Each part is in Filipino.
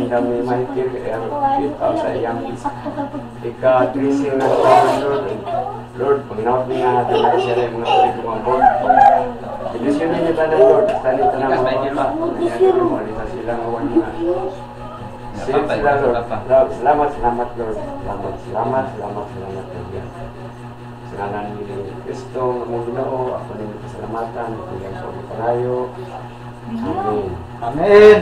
kami mahigil kita sa iyang ika-cherishing na Lord. Lord, pag-naot niya natin na siya rin mga ulit kumambot. Ilusyonin niyo tayo, Lord. Tanita na mga bata. Nangyari mo, alisa silang awan niya. Sila, Lord. Salamat, Lord. Salamat, Lord. Sinanan ni Kristo, ang Ginoo, ako din pasalamatan, ito yung pagpapalayo. Amen. Amen.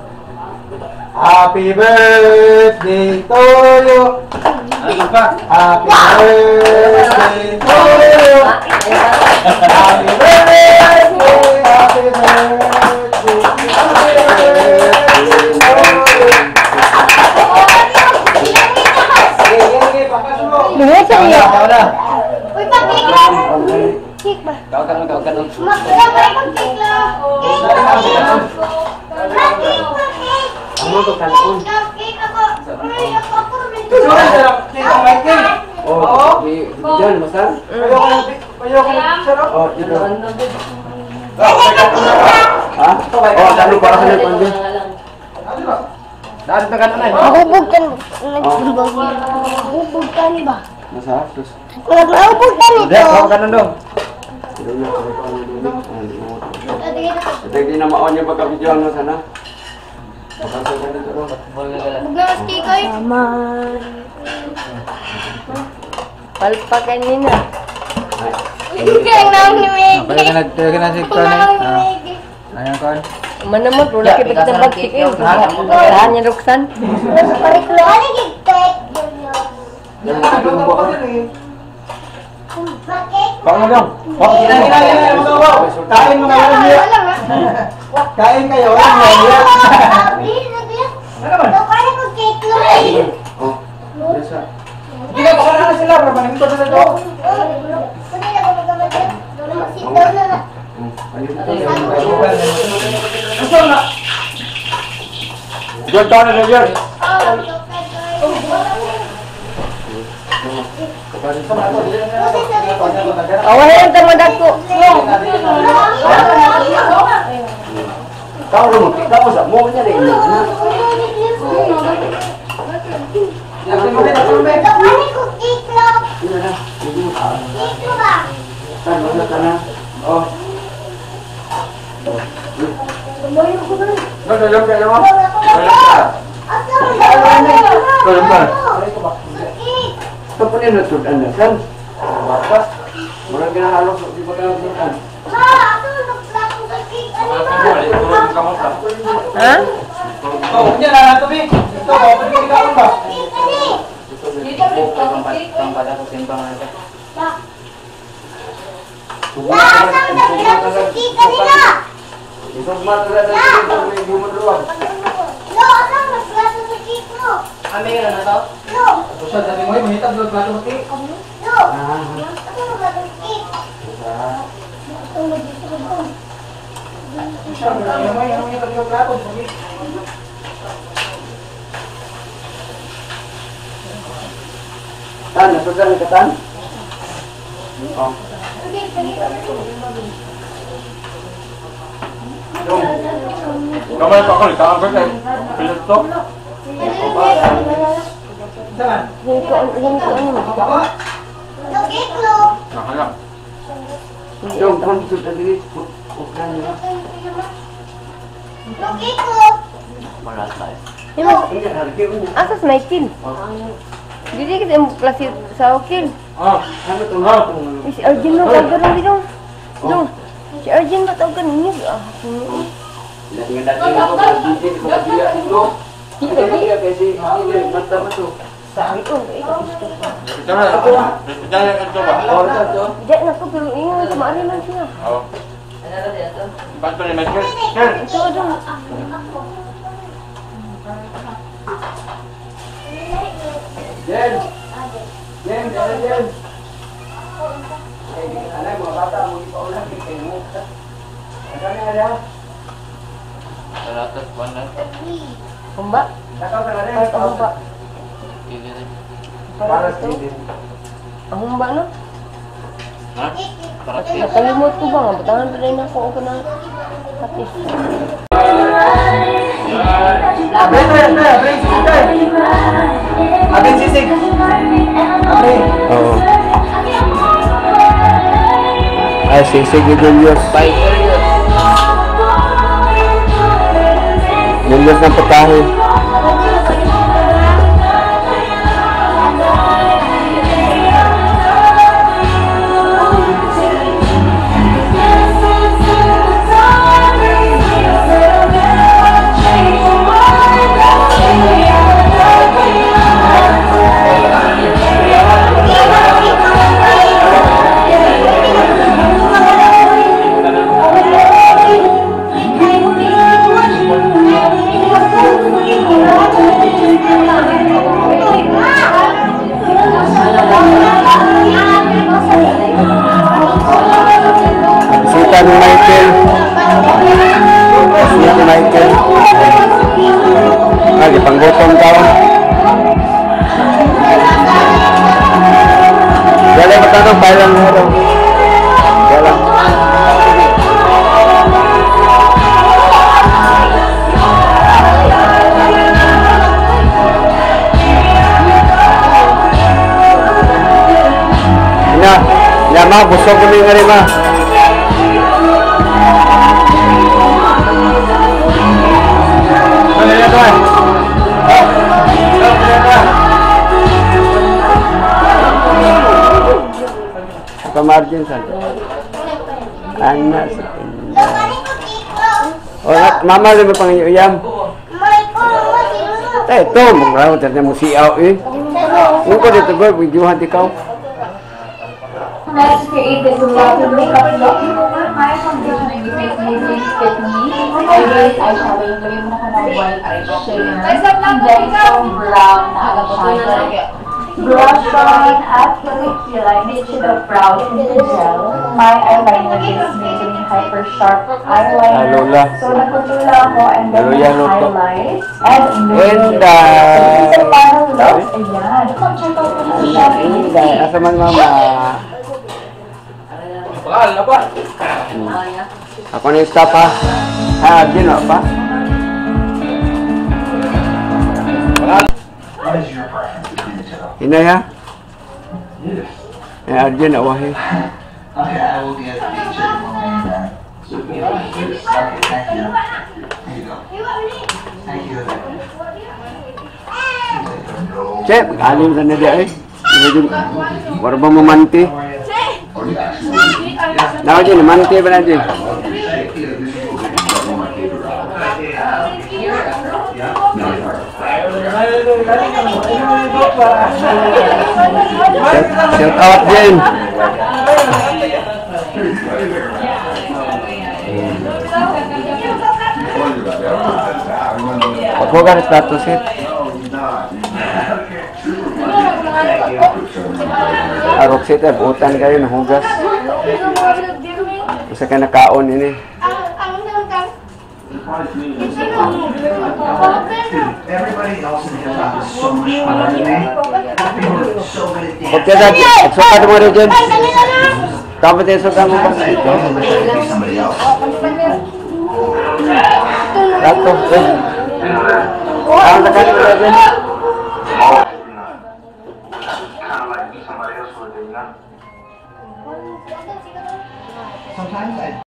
Happy birthday to you. Ano pa? Happy birthday to you. Happy birthday. Happy Luha sa iya. Uy, pag-cake lang! Cake ba? Kau kan. Magkaya ba yung cake lang? Cake lang! Ano to kanon? Cake ako! Uy, ako Oh, diyan, masal? Ayoko na sarap. Oh, dito. Ha? Oh, talo para sa pandi. Ano ba? Dahil ito kanon ay. Mahubugkan. Mahubugkan ba? Masarap, sus. Mahubugkan Hindi, kau kanon dong. Ito hindi na maon yung pagka-videoan mo sana. Pakasal ka dito ro. Maglamas cake ay! Palpakan niyo na. Hindi lang naman ni Meg. Talaga na si Kung naman ni Meg. Ayan kan. Manamot, wala kayo kita bagkik eh. Saan niya, Roxanne? Pariklo. Ano yung cake? Kau na dong. Oh, kain mo na lang niya. Kain kayo, walang niya. Ano naman? Oh, bisa. Hindi na baka na sila, pero manimito na ito. Gusto na. Diyan tayo na diyan. Awahin ang madag ko. Kau lu, kita usah mau nyari ini. Oh. Ito po rin natudan na kan? Bapak, murang kinahalok di pagkakasikan. Ha? Oh, yan na nato, Bing. Ito, pwede ka ikaw ba? Ito matala na dito may bumuduan. Ame ka na to? Susan, sabi mo, mahitag doon plato mo, Bing. Susan, sabi mo, mahitag doon plato mo, Bing. Tan, nasudan ka tan? Oh. Kamay pa ko, ikaw ang kaya. Pilit to. Saan? Baba. Nakaya. Yung kan sudah diri bukan ya. Malas lah. Ini harga punya. Asas may kin. Jadi kita plastik sa okil. Oh, kami tunggu. Si Arjun mo tawag dito. Dong. Si Arjun ba tawag niya? Dengan dati ko pagditi ko dia itu. Dia kasi ini mata betul. Sabi ko, ikaw. Jangan kan coba. Oh, itu. Diyan na ko pero ingon kemarin lang siya. Oh. Bantu ni Michael. Ken. Ito dong. Jen. Jen, Jen. Anak mau kata mau dipaulah kita mau. Ada. 100 buwan. Kumba. Nakau kan ada. Ay, kumba. Para sini. Ang humba no? Ha? Para Nakalimot ko ba nga? Batangan pa rin ako o ka na patis. Abin sisig. Abin. Oo. Ay, sisig ni Julius. Julius ng putahe. Bisita ni Michael. Bisita ni Michael. Ah, di panggutom ka. Dali matanong balang mo daw. Balang. Ya, ma, busog ko yung nga ma. Apa margin saja? Anak oh, mama lebih panggil uyam. Itu mengrau ternyata musiau Mungkin dito ba videohan di kau? Let's create this reflective makeup look. My foundation and face using Fit Me. I use eyeshadow yung gawin mo na ng white shimmer. And then some brown na eyeshadow. Brush on at the kilay, make it a brown into gel. My eyeliner is making hyper sharp eyeliner. So nagputula ako and then highlight. And sa final look, ayan. Check out po na siya. Asa man mama? Bakal apa? Ako na yung stop ha. Gino pa? What is your preference between the two? Hinay ha? Yes. Arjun awahin. Okay, I will get a picture of my Okay, thank you. Here you go. Thank you. Cep, alim sana dia baru mau memanti. Nah, jadi manti apa nanti? Shout out Jen. Ako kan status it. Aroksit eh, butan kayo na hugas. Isa ka nakaon ini. Everybody else in hip hop is so much funner than me. People are so good at dancing. Okay, dad. Suka mo rin dyan. Dapat yung suka mo pa. I wish I could be somebody else. Dato. Ang tagal mo rin dyan. Sometimes I